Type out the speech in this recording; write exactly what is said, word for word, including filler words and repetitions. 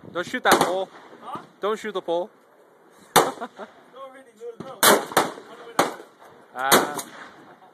Don't shoot that pole. Huh? Don't shoot the pole. No, really good. No. Ah.